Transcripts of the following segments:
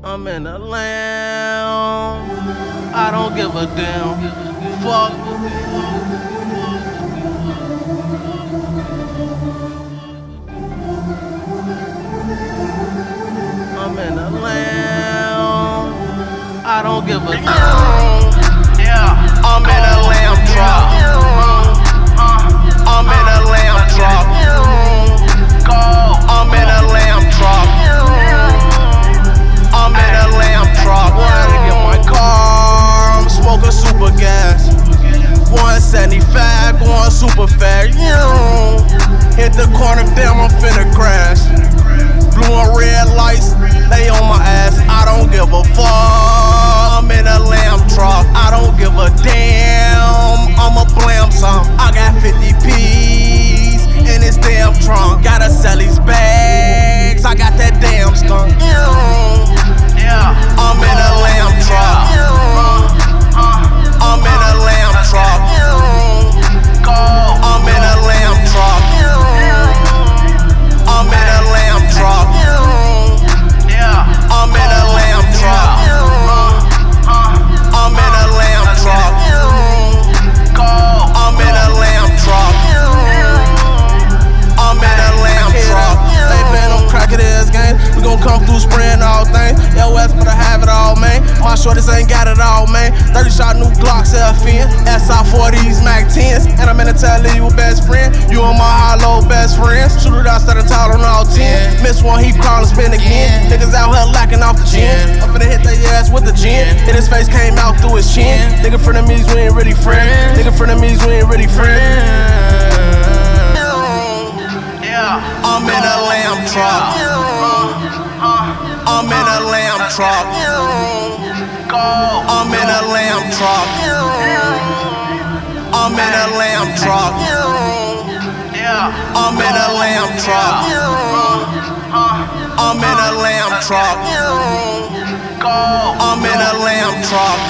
I'm in a lamb. I don't give a damn. Fuck. I'm in a lamb. I don't give a damn. Yeah. I'm in a lamb truck. I'm in a lamb truck. I'm in a lamb truck. I'm in a lamb truck. Where to get my car? I'm smoking super gas. 175, going super fast. Hit the corner, damn, I'm finna crash. Blue and red lights, they on my ass. I don't give a fuck. I'm in a lamb truck. I don't give a damn. I'ma blam some. I got 50 P's in this damn trunk. Gotta sell these bags. I got that damn skunk. I'm in a lamb truck. I'm in a lamb truck. I'm in a lamb truck. I'm in a lamb truck. I'm in a lamb truck. I'm in a lamb truck. I'm in a lamb truck. I'm in a lamb truck. They been on crackhead ass game. We gon' come through spraying all things. Yo, ass better have it all, man. My shorties ain't got it all, man. 30 shot new Glocks, FN, SI40s, Mac 10s. And I'm in the tell you a best friend. You and my hollow best friends. Shoot it out, started tall on all 10. Miss one, he crawl and spin again. Niggas out here lacking off the gin. I'm finna hit their ass with the gin. Hit his face, came out through his chin. Nigga frenemies, we ain't really friends. Nigga frenemies, we ain't really friends. I'm in a lamb truck. I'm in a lamb truck. I'm in a lamb truck. I'm in a lamb truck. I'm in a lamb truck. I'm in a lamb truck. I'm in a lamb truck.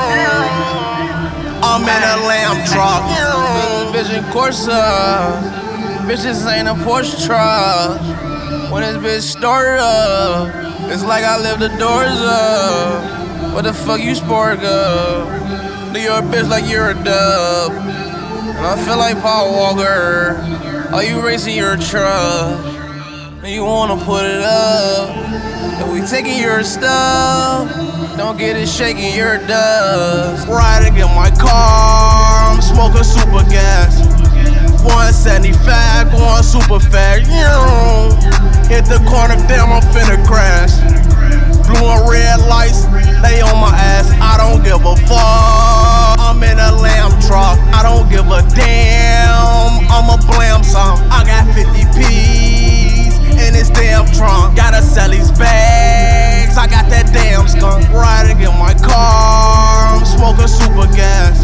I'm in a lamb truck. Vision Corsa. Bitches ain't a Porsche truck. When this bitch started up, it's like I left the doors up. What the fuck you spark up? New York bitch like you're a dub. And I feel like Paul Walker. Are you racing your truck? And you wanna put it up. If we taking your stuff, don't get it shaking your dust. Riding in my car, I'm smoking super gas. 175, going super fast. Hit the corner, damn, I'm finna crash. Blue and red lights, they on my ass. I don't give a fuck. I'm in a lamb truck. I don't give a damn. I'ma blam some. I got 50 P's in this damn trunk. Gotta sell these bags. I got that damn skunk. Riding in my car, I'm smoking super gas.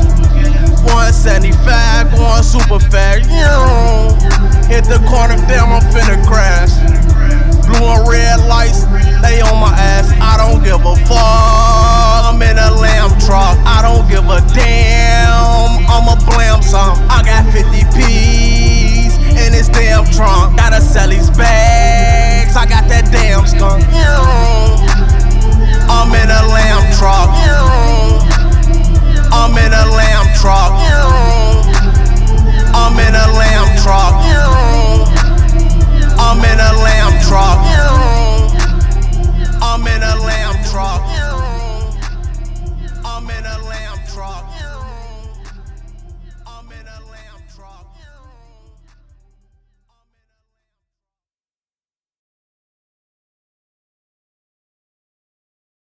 175, going super fast. Hit the corner, damn, I'm finna crash. Blue and red lights, they on my ass. I don't give a fuck. I'm in a lamb truck. I don't give a damn. I'ma blam some. I got 50 P's in this damn trunk. Gotta sell these bags. I got that damn skunk. I'm in a lamb truck. I'm in a lamb truck. I'm in a lamb truck. I'm in a lamb truck. I'm in a lamb truck. I'm in a lamb truck.